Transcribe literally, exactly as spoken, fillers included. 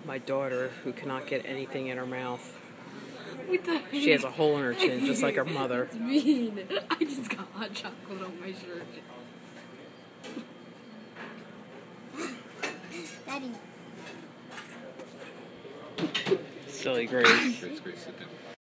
my daughter who cannot get anything in her mouth. What the She has a hole in her chin, just like her mother. That's mean. I just got hot chocolate on my shirt. Daddy. Silly Grace. Grace, Grace, sit down.